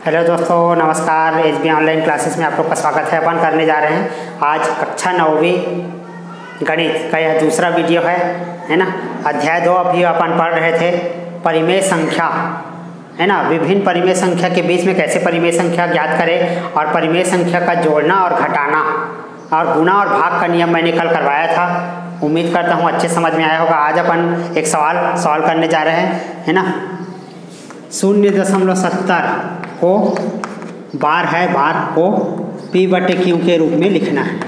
Hello दोस्तों, नमस्कार। HB online classes में आप लोग का स्वागत है। अपन करने जा रहे हैं आज कक्षा 9वीं गणित का यह दूसरा वीडियो है ना। अध्याय 2 अभी अपन पढ़ रहे थे, परिमेय संख्या, है ना। विभिन्न परिमेय संख्या के बीच में कैसे परिमेय संख्या ज्ञात करें और परिमेय संख्या का जोड़ना और घटाना और गुणा और भाग का नियम मैंने कल करवाया था। उम्मीद करता हूँ अच्छे समझ में आया होगा। आज अपन एक सवाल सॉल्व करने जा रहे हैं, है ना। 0.70 को बार को P/Q के रूप में लिखना है।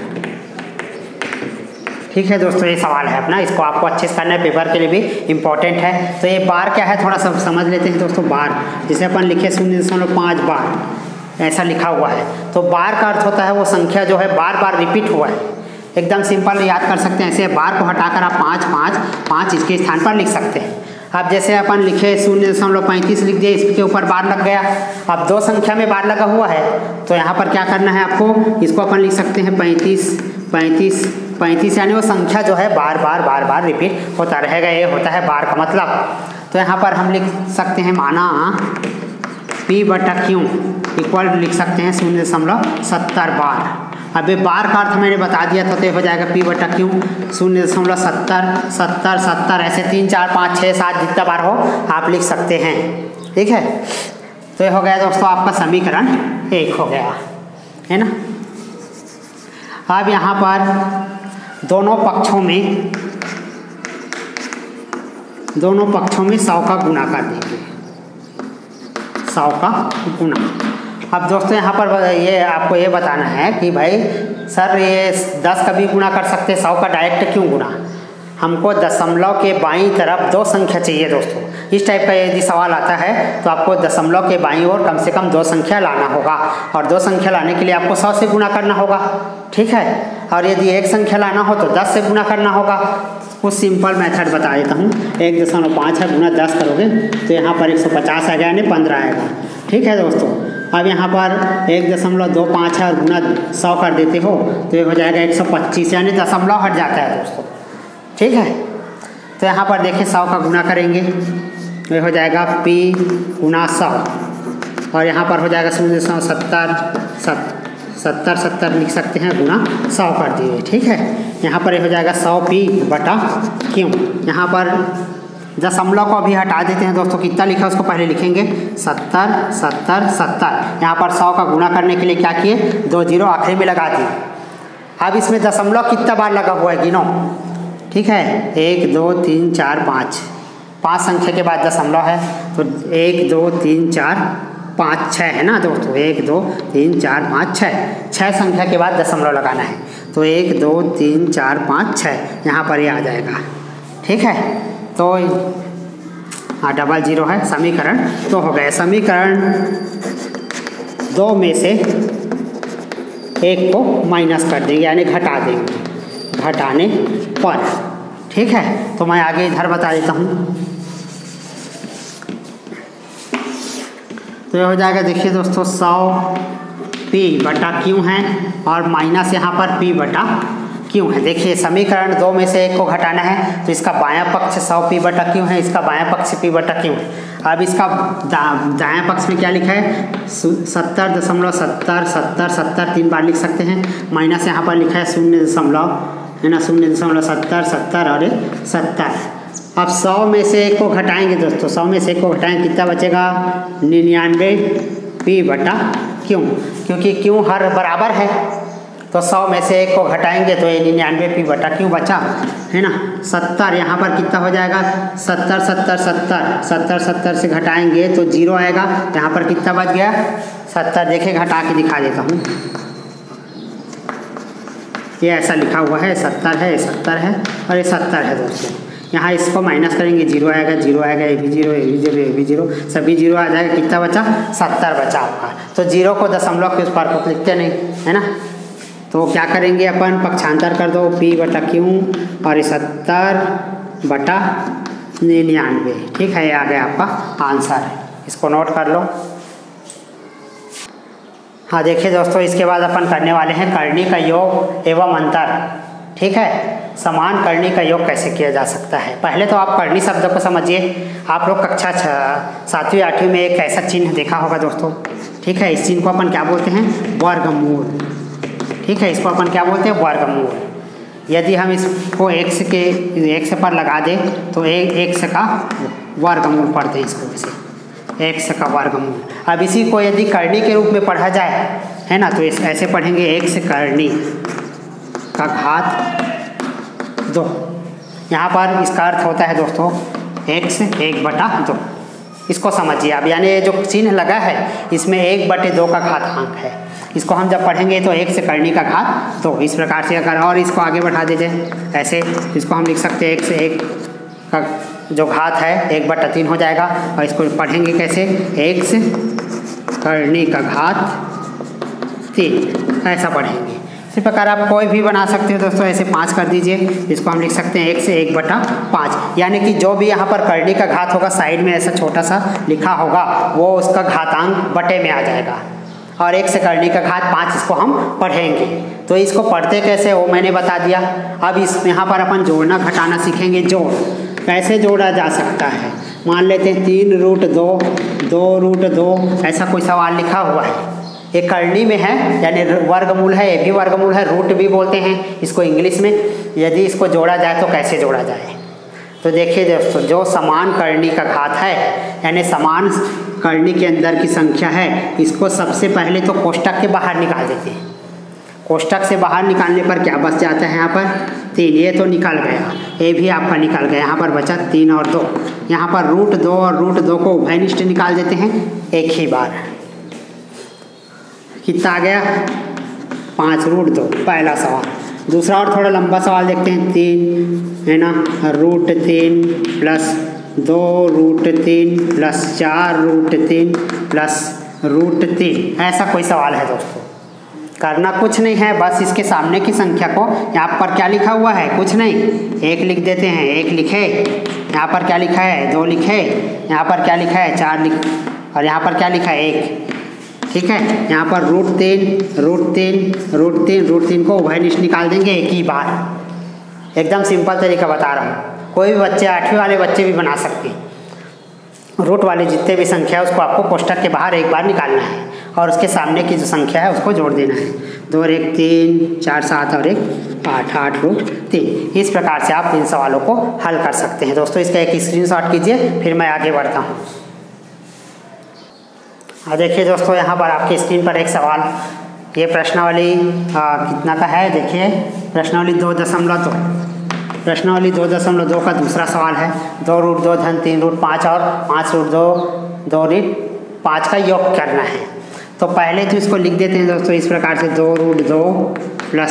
ठीक है दोस्तों, ये सवाल है अपना, इसको आपको अच्छे से करना है, पेपर के लिए भी इम्पोर्टेंट है। तो ये बार क्या है थोड़ा सा समझ लेते हैं दोस्तों। बार जैसे अपन लिखे 0.5 बार ऐसा लिखा हुआ है, तो बार का अर्थ होता है वो संख्या जो है बार बार रिपीट हुआ है। एकदम सिंपल याद कर सकते हैं ऐसे, बार को हटाकर आप 5 इसके स्थान पर लिख सकते हैं। अब जैसे अपन लिखे 0.35 लिख दिए, इसके ऊपर बार लग गया। अब 2 संख्या में बार लगा हुआ है, तो यहाँ पर क्या करना है आपको, इसको अपन लिख सकते हैं 35 यानी वो संख्या जो है बार बार रिपीट होता रहेगा। ये होता है बार का मतलब। तो यहाँ पर हम लिख सकते हैं माना P/Q इक्वल लिख सकते हैं 0.70 बार। अब ये बार का अर्थ मैंने बता दिया था, तो ये हो जाएगा P/Q 0.70 ऐसे 3 4 5 6 7 जितना बार हो आप लिख सकते हैं। ठीक है, तो ये हो गया दोस्तों आपका समीकरण 1 हो गया, है ना। अब यहाँ पर दोनों पक्षों में 100 का गुणा कर देंगे, 100 का गुणा। अब दोस्तों यहाँ पर ये आपको ये बताना है कि भाई सर ये 10 का भी गुणा कर सकते हैं, 100 का डायरेक्ट क्यों गुणा। हमको दशमलव के बाईं तरफ 2 संख्या चाहिए दोस्तों। इस टाइप का यदि सवाल आता है तो आपको दशमलव के बाईं ओर कम से कम 2 संख्या लाना होगा, और 2 संख्या लाने के लिए आपको 100 से गुणा करना होगा। ठीक है, और यदि 1 संख्या लाना हो तो 10 से गुणा करना होगा। कुछ सिंपल मेथड बता देता हूँ। 1.5 है गुणा 10 करोगे तो यहाँ पर 150 आएगा यानी 15 आएगा। ठीक है दोस्तों, अब यहाँ पर 1.25 है और गुणा 100 कर देते हो तो ये हो जाएगा 125 यानी दशमलव हट जाता है दोस्तों। ठीक है, तो यहाँ पर देखें 100 का गुणा करेंगे तो ये हो जाएगा P गुणा 100, और यहाँ पर हो जाएगा 0.70 लिख सकते हैं गुणा 100 कर दिए। ठीक है, यहाँ पर ये हो जाएगा 100 P/Q। यहाँ पर दशमलव को अभी हटा देते हैं दोस्तों। कितना लिखा उसको पहले लिखेंगे 70। यहाँ पर 100 का गुणा करने के लिए क्या किए, 2 जीरो आखिरी में लगा दिए। अब इसमें दशमलव कितना बार लगा हुआ है गिनो। ठीक है, 1 2 3 4 5 संख्या के बाद दशमलव है, तो 1 2 3 4 5 6 है ना दोस्तों। 1 2 3 4 5 6 संख्या के बाद दशमलव लगाना है, तो 1 2 3 4 5 6 यहाँ पर ये आ जाएगा। ठीक है, तो हाँ 00 है समीकरण। तो हो गया समीकरण 2 में से 1 को माइनस कर देंगे यानी घटा देंगे, घटाने पर। ठीक है, तो मैं आगे इधर बता देता हूँ। तो ये हो जाएगा, देखिए दोस्तों 100 P/Q है और माइनस यहाँ पर P/Q है। देखिए समीकरण 2 में से 1 को घटाना है तो इसका बायां पक्ष 100 P/Q है, इसका बायां पक्ष P/Q है। अब इसका दायां पक्ष में क्या लिखा है 70.70 3 बार लिख सकते हैं। माइनस यहाँ पर लिखा है 0 है ना, 0.70 और 70। अब 100 में से 1 को घटाएंगे दोस्तों, 100 में से 1 को घटाएंगे कितना बचेगा 99 P/Q, क्योंकि Q हर बराबर है। तो 100 में से 1 को घटाएंगे तो ये 99 P/Q बचा, है ना। 70 यहाँ पर कितना हो जाएगा 70 से घटाएंगे तो 0 आएगा। यहाँ पर कितना बच गया 70। देखिए घटा के दिखा देता हूँ, ये ऐसा लिखा हुआ है 70 है, 70 है और ये 70 है दोस्तों। यहाँ इसको माइनस करेंगे 0 आएगा, ये भी 0 सभी 0 आ जाएगा। कितना बचा 70 बचा आपका। तो 0 को दशमलव के उस पार को लिखते नहीं, है ना। तो क्या करेंगे अपन, पक्षांतर कर दो P/Q और 70/99। ठीक है, ये आ गया आपका आंसर, इसको नोट कर लो। हाँ देखिए दोस्तों, इसके बाद अपन करने वाले हैं करनी का योग एवं अंतर। ठीक है, समान करनी का योग कैसे किया जा सकता है। पहले तो आप करनी शब्द को समझिए। आप लोग कक्षा 7वीं 8वीं में एक ऐसा चिन्ह देखा होगा दोस्तों, ठीक है, इस चिन्ह को अपन क्या बोलते हैं? वर्गमूल। ठीक है, इसको अपन क्या बोलते हैं? वर्गमूल। यदि हम इसको x पर लगा दें तो x का वर्गमूल पढ़ते हैं इसको, वैसे x का वर्गमूल। अब इसी को यदि करनी के रूप में पढ़ा जाए, है ना, तो ऐसे पढ़ेंगे x करनी का घात 2। यहाँ पर इसका अर्थ होता है दोस्तों x 1/2। इसको समझिए आप, यानी जो चिन्ह लगा है इसमें 1/2 का घातांक है। इसको हम जब पढ़ेंगे तो x करनी का घात 2, इस प्रकार से अगर और इसको आगे बढ़ा दीजिए ऐसे, इसको हम लिख सकते हैं x 1 का जो घात है 1/3 हो जाएगा। और इसको पढ़ेंगे कैसे? x करनी का घात 3, ऐसा पढ़ेंगे। इसी प्रकार आप कोई भी बना सकते हो दोस्तों, ऐसे 5 कर दीजिए, इसको हम लिख सकते हैं x 1/5, यानी कि जो भी यहाँ पर करनी का घात होगा साइड में ऐसा छोटा सा लिखा होगा वो उसका घातांक बटे में आ जाएगा, और x करनी का घात 5 इसको हम पढ़ेंगे। तो इसको पढ़ते कैसे वो मैंने बता दिया। अब इस यहाँ पर अपन जोड़ना घटाना सीखेंगे। जोड़ कैसे जोड़ा जा सकता है? मान लेते हैं 3√2, 2√2, ऐसा कोई सवाल लिखा हुआ है, ये करनी में है यानी वर्गमूल है, ये भी वर्गमूल है, रूट भी बोलते हैं इसको इंग्लिश में। यदि इसको जोड़ा जाए तो कैसे जोड़ा जाए? तो देखिए दोस्तों, जो समान करनी का घात है यानी समान करनी के अंदर की संख्या है, इसको सबसे पहले तो कोष्टक के बाहर निकाल देते हैं। कोष्टक से बाहर निकालने पर क्या बच जाता है? यहाँ पर 3, ये तो निकल गया, ये भी आपका निकल गया। यहाँ पर बचा 3 और 2। यहाँ पर √2 और √2 को उभयनिष्ठ निकाल देते हैं एक ही बार। कितना आ गया? 5√2, पहला सवाल। दूसरा और थोड़ा लंबा सवाल देखते हैं, 3 है ना, √3 प्लस 2√3 प्लस 4√3 प्लस √3, ऐसा कोई सवाल है दोस्तों। करना कुछ नहीं है, बस इसके सामने की संख्या को, यहाँ पर क्या लिखा हुआ है? कुछ नहीं, 1 लिख देते हैं। 1 लिखे, यहाँ पर क्या लिखा है? 2 लिखे, यहाँ पर क्या लिखा है? 4 लिख, और यहाँ पर क्या लिखा है? 1। ठीक है, यहाँ पर √3 को उभयनिष्ठ निकाल देंगे एक ही बार। एकदम सिंपल तरीका बता रहा हूँ, कोई भी बच्चे 8वीं वाले बच्चे भी बना सकते हैं। रूट वाले जितने भी संख्या है उसको आपको कोष्टक के बाहर एक बार निकालना है और उसके सामने की जो संख्या है उसको जोड़ देना है। 2 और 1 3, 4 7 और 1 8, 8√3। इस प्रकार से आप इन सवालों को हल कर सकते हैं दोस्तों। इसका एक स्क्रीनशॉट कीजिए, फिर मैं आगे बढ़ता हूँ। देखिए दोस्तों, यहाँ पर आपकी स्क्रीन पर एक सवाल, ये प्रश्नावली कितना का है? देखिए प्रश्नावली 2.2, प्रश्नावली 2.2 का दूसरा सवाल है। 2√2 धन 3√5 और 5√2 2√5 का योग करना है। तो पहले तो इसको लिख देते हैं दोस्तों इस प्रकार से, 2√2 प्लस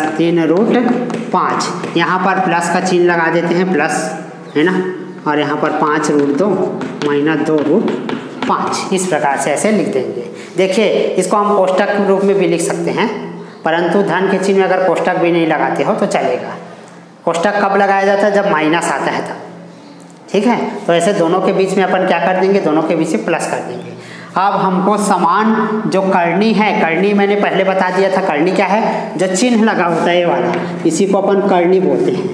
3√5, यहाँ पर प्लस का चिन्ह लगा देते हैं, प्लस है ना, और यहाँ पर 5√2 माइनस 2√5, इस प्रकार से ऐसे लिख देंगे। देखिए इसको हम कोष्टक के रूप में भी लिख सकते हैं, परंतु धन के चिन्ह में अगर कोष्टक भी नहीं लगाते हो तो चलेगा। कोष्टक कब लगाया जाता है? जब माइनस आता है तब। ठीक है, तो ऐसे दोनों के बीच में अपन क्या कर देंगे? दोनों के बीच में प्लस कर देंगे। अब हमको समान जो करनी है, करनी मैंने पहले बता दिया था, करनी क्या है? जो चिन्ह लगा होता है ये वाला, इसी को अपन करनी बोलते हैं।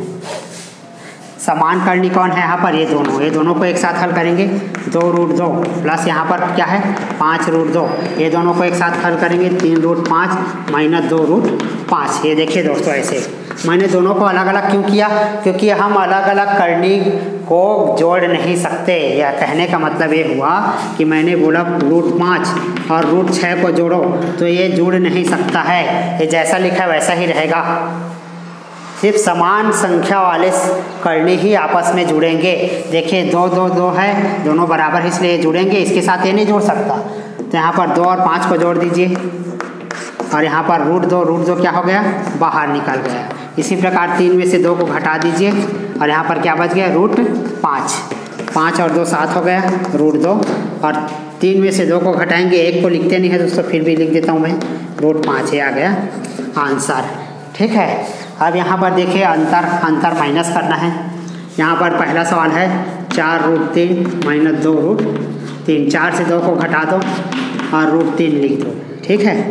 समान करनी कौन है यहाँ पर? ये दोनों को एक साथ हल करेंगे। 2√2 प्लस यहाँ पर क्या है? 5√2, ये दोनों को एक साथ हल करेंगे। 3√5 माइनस 2√5। ये देखिए दोस्तों, ऐसे मैंने दोनों को अलग अलग क्यों किया? क्योंकि हम अलग अलग करनी को जोड़ नहीं सकते। या कहने का मतलब ये हुआ कि मैंने बोला √5 और √6 को जोड़ो, तो ये जुड़ नहीं सकता है, ये जैसा लिखा है वैसा ही रहेगा। सिर्फ समान संख्या वाले करनी ही आपस में जुड़ेंगे। देखिए 2 2 2 है, दोनों बराबर इसलिए जुड़ेंगे, इसके साथ ये नहीं जुड़ सकता। तो यहाँ पर 2 और 5 को जोड़ दीजिए, और यहाँ पर √2 क्या हो गया? बाहर निकल गया। इसी प्रकार 3 में से 2 को घटा दीजिए, और यहाँ पर क्या बच गया? √5। 5 और 2 7 हो गया, √2, और 3 में से 2 को घटाएंगे, 1 को लिखते नहीं है दोस्तों, फिर भी लिख देता हूँ मैं, √5। ये आ गया आंसर। ठीक है, अब यहाँ पर देखिए अंतर माइनस करना है। यहाँ पर पहला सवाल है 4√3 माइनस 2√3। 4 से 2 को घटा दो और √3 लिख दो। ठीक है,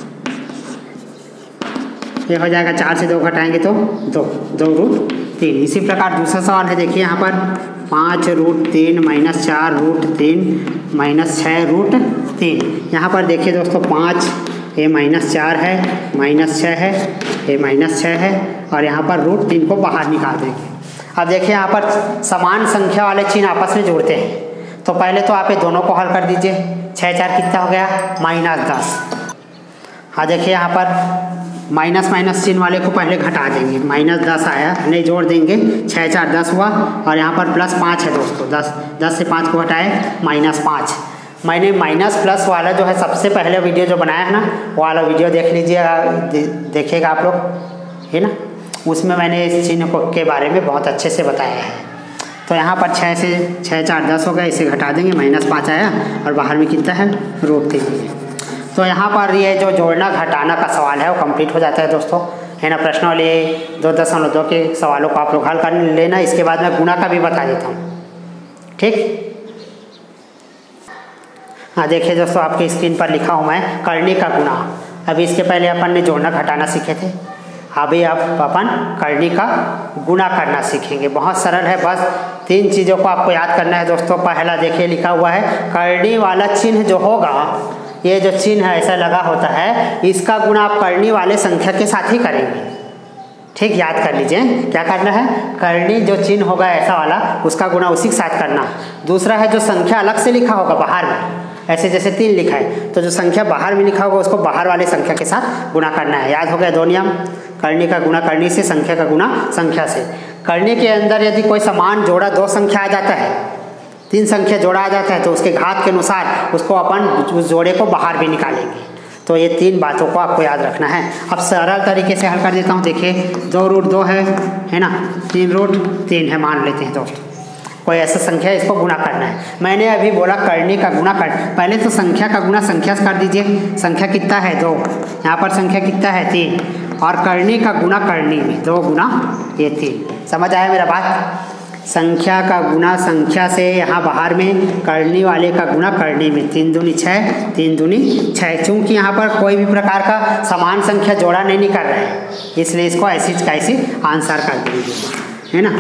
ये हो जाएगा। 4 से 2 घटाएंगे तो 2 2√3। इसी प्रकार दूसरा सवाल है, देखिए यहाँ पर 5√3 - 4√3 - 6√3। यहाँ पर देखिए दोस्तों 5 ये -4 है, -6 है, ये -6 है और यहाँ पर √3 को बाहर निकाल देंगे। अब देखिए यहाँ पर समान संख्या वाले चिन्ह आपस में जोड़ते हैं। तो पहले तो आप ये दोनों को हल कर दीजिए। 6 4 कितना हो गया? -10। हाँ देखिए यहाँ पर माइनस माइनस चिन्ह वाले को पहले घटा देंगे। -10 आया, नहीं जोड़ देंगे। 6 4 10 हुआ और यहाँ पर +5 है दोस्तों। 10 से 5 को घटाए -5। मैंने माइनस प्लस वाला जो है सबसे पहले वीडियो जो बनाया है ना, वो वाला वीडियो देख लीजिएगा, देखिएगा आप लोग, है ना। उसमें मैंने इस चिन्ह को के बारे में बहुत अच्छे से बताया है। तो यहाँ पर 6 से 6 4 10 हो गया, इसे घटा देंगे। -5 आया और बाहर में कितना है? √3। तो यहाँ पर ये जो जोड़ना घटाना का सवाल है वो कंप्लीट हो जाता है दोस्तों, है ना। प्रश्नावली 2.2 के सवालों को आप लोग हल कर लेना। इसके बाद मैं गुणा का भी बता देता हूँ, ठीक। हाँ देखिए दोस्तों, आपकी स्क्रीन पर लिखा हूँ मैं करनी का गुणा। अभी इसके पहले अपन ने जोड़ना घटाना सीखे थे, अभी आप अपन करनी का गुणा करना सीखेंगे। बहुत सरल है, बस 3 चीज़ों को आपको याद करना है दोस्तों। पहला देखिए लिखा हुआ है करनी वाला चिन्ह जो होगा, ये जो चिन्ह है ऐसा लगा होता है, इसका गुणा आप करनी वाले संख्या के साथ ही करेंगे, ठीक। याद कर लीजिए क्या करना है। करनी जो चिन्ह होगा ऐसा वाला, उसका गुणा उसी के साथ करना। दूसरा है जो संख्या अलग से लिखा होगा बाहर में, ऐसे जैसे 3 लिखा है, तो जो संख्या बाहर में लिखा होगा उसको बाहर वाले संख्या के साथ गुणा करना है। याद हो गया 2 नियम। करनी का गुणा करनी से, संख्या का गुणा संख्या से। करने के अंदर यदि कोई समान जोड़ा 2 संख्या आ जाता है, 3 संख्या जोड़ा आ जाता है, तो उसके घात के अनुसार उसको अपन उस जोड़े को बाहर भी निकालेंगे। तो ये 3 बातों को आपको याद रखना है। अब सरल तरीके से हल कर देता हूँ। देखिए 2√2 है ना, 3√3 है मान लेते हैं दोस्तों। कोई ऐसा संख्या है, इसको गुणा करना है। मैंने अभी बोला करनी का गुणा कर, पहले तो संख्या का गुणा संख्या से कर दीजिए। संख्या कितना है? 2। यहाँ पर संख्या कितना है? 3। और करनी का गुणा करनी में, 2 गुना ये 3। समझ आया मेरा बात? संख्या का गुणा संख्या से, यहाँ बाहर में करनी वाले का गुणा करनी में। 3 दूनी 6, 3 दूनी 6। चूँकि यहाँ पर कोई भी प्रकार का समान संख्या जोड़ा नहीं कर रहे हैं, इसलिए इसको ऐसी कैसी आंसर कर दीजिए, है ना।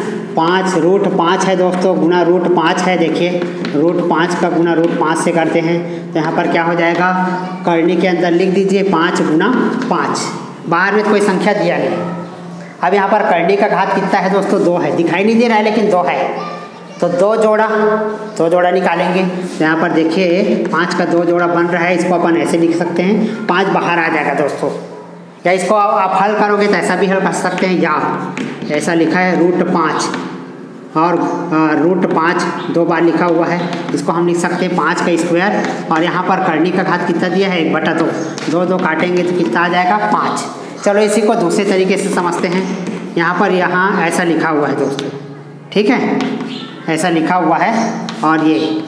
5√5 है दोस्तों, गुणा √5 है। देखिए √5 का गुणा √5 से करते हैं, तो यहाँ पर क्या हो जाएगा? करनी के अंदर लिख दीजिए 5 गुना 5। बाहर में कोई संख्या दिया नहीं। अब यहाँ पर करनी का घात कितना है दोस्तों? 2 है। दिखाई नहीं दे रहा है लेकिन 2 है, तो 2 जोड़ा निकालेंगे। तो यहाँ पर देखिए 5 का 2 जोड़ा बन रहा है। इसको अपन ऐसे लिख सकते हैं, 5 बाहर आ जाएगा दोस्तों। या इसको आप हल करोगे तो ऐसा भी हल कर सकते हैं, या ऐसा लिखा है √5 और √5 2 बार लिखा हुआ है। इसको हम लिख सकते हैं 5 का स्क्वायर। और यहाँ पर करनी का घात कितना दिया है? 1/2। 2 काटेंगे तो कितना आ जाएगा? 5। चलो इसी को दूसरे तरीके से समझते हैं। यहाँ पर ऐसा लिखा हुआ है दोस्तों, ठीक है, ऐसा लिखा हुआ है। और ये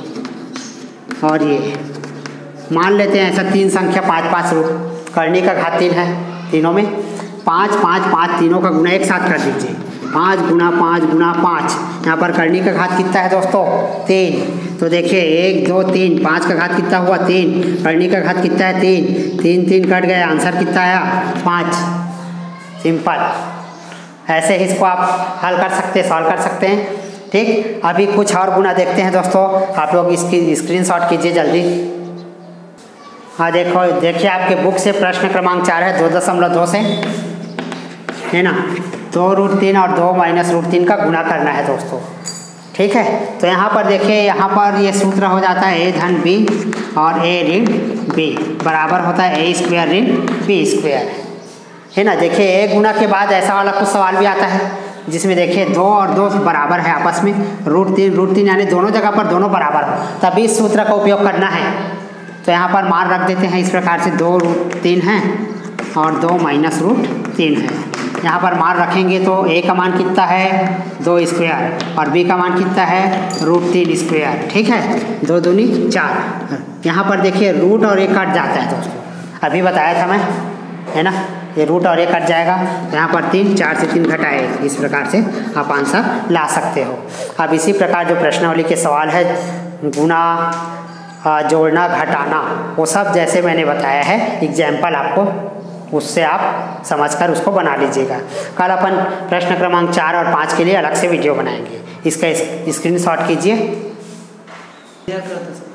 मान लेते हैं ऐसा 3 संख्या 5 5 करनी का घात 3 है। तीनों में 5 5 5 तीनों का गुणा एक साथ कर दीजिए। 5 गुना 5 गुना 5। यहाँ पर करनी का घात कितना है दोस्तों? 3। तो देखिए 1 2 3, 5 का घात कितना हुआ? 3। करनी का घात कितना है? 3। 3 3 कट गया, आंसर कितना आया? 5। सिंपल। ऐसे ही इसको आप हल कर सकते हैं, सॉल्व कर सकते हैं, ठीक। अभी कुछ और गुणा देखते हैं दोस्तों। आप लोग इसकी स्क्रीनशॉट कीजिए जल्दी। हाँ देखिए आपके बुक से प्रश्न क्रमांक 4 है 2.2 से, है ना। 2√3 और 2 - √3 का गुणा करना है दोस्तों, ठीक है। तो यहाँ पर देखिए, यहाँ पर ये सूत्र हो जाता है a धन b और a ऋण b बराबर होता है a स्क्वायर ऋण b स्क्वायर, है ना। देखिए a गुणा के बाद ऐसा वाला कुछ सवाल भी आता है जिसमें देखिए 2 और 2 बराबर है आपस में, √3 यानी दोनों जगह पर दोनों बराबर हो, तभी इस सूत्र का उपयोग करना है। तो यहाँ पर मान रख देते हैं इस प्रकार से, 2√3 है और 2 - √3 है। यहाँ पर मान रखेंगे तो a का मान कितना है? 2 स्क्वायर और b का मान कितना है? √3 स्क्वायर, ठीक है। 2 दूनी 4। यहाँ पर देखिए रूट और a कट जाता है दोस्तों, अभी बताया था मैं, है ना। ये रूट और a कट जाएगा, यहाँ पर 3, 4 से 3 घटाए, इस प्रकार से आप आंसर ला सकते हो। अब इसी प्रकार जो प्रश्नावली के सवाल है, गुणा जोड़ना घटाना, वो सब जैसे मैंने बताया है एग्जाम्पल आपको, उससे आप समझकर उसको बना लीजिएगा। कल अपन प्रश्न क्रमांक 4 और 5 के लिए अलग से वीडियो बनाएंगे। इसका स्क्रीनशॉट कीजिए।